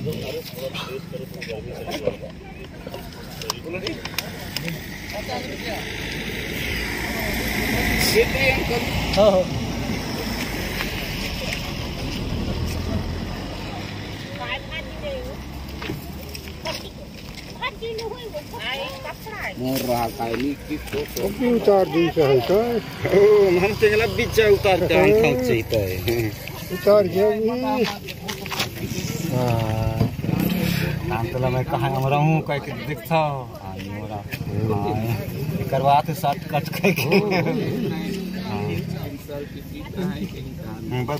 Murah kali gitu. Tapi utar di sana. Oh, nanti ngelap bisa utar dalam cerita. Utar jadi. nanti lah mereka hanya orang kayak gitu dikta. Murah. Karwat saat kat kayak gitu. Bas.